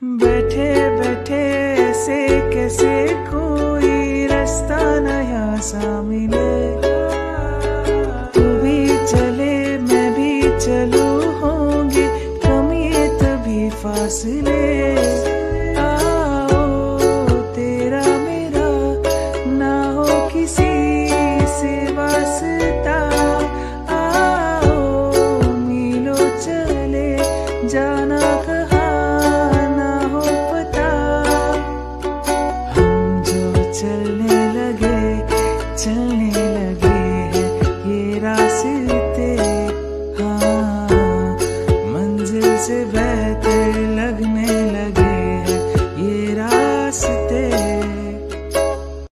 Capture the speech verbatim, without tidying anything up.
बैठे बैठे ऐसे कैसे कोई रास्ता नया सा मिले, तू भी चले मैं भी चलूं, होंगे कम ये तभी फासले।